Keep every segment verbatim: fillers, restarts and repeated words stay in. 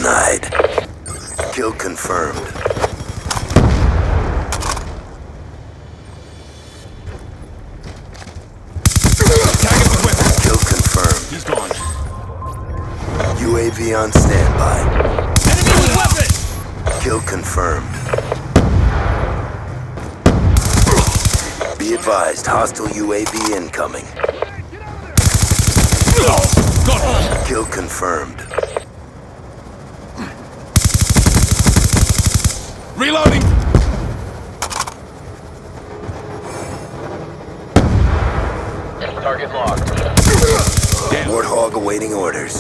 denied. Kill confirmed. Target with weapon. Kill confirmed. He's gone. U A V on standby. Enemy with weapon! Kill confirmed. Be advised, hostile U A V incoming. Got Kill confirmed. Reloading! Target locked. Warthog awaiting orders.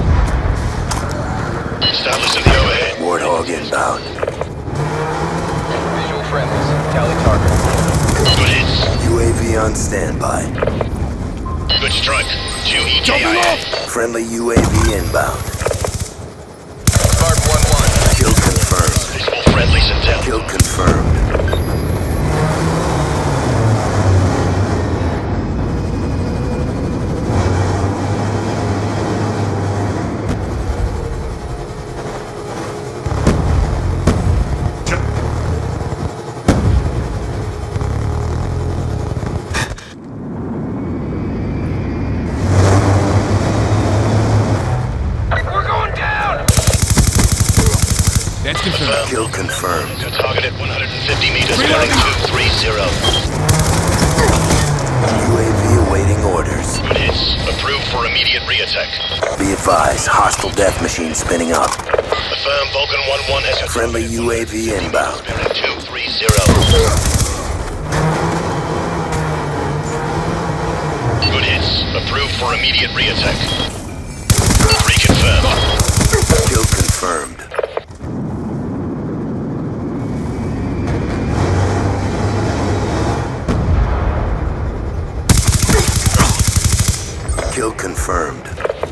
Establishing the overhead. Warthog inbound. Visual friendlies. Tally target. Good hits. U A V on standby. Good strike. Two E K Jumping I A. off! Friendly U A V inbound. Guard one one. Kill confirmed. Visual friendlies intel. Kill confirmed. We're going down! That's confirmed. Kill confirmed. Your target at one hundred fifty meters. Reloading. Bearing two three zero. U A V awaiting orders. Good hits. Approved for immediate re-attack. Be advised, hostile death machine spinning up. Affirm Vulcan one one has your Friendly U A V inbound. bearing two three zero. Good hits. Approved for immediate re-attack. Reconfirmed. Kill confirmed. Kill confirmed.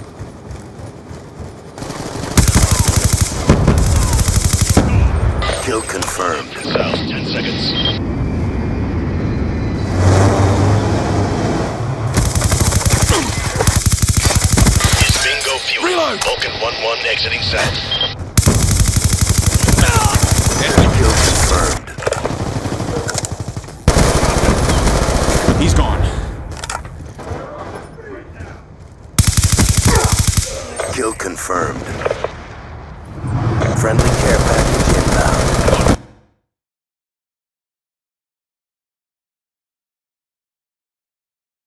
Kill confirmed. South, ten seconds. Is bingo fuel. Reload. Vulcan one one exiting south. Kill confirmed. He's gone. Kill confirmed.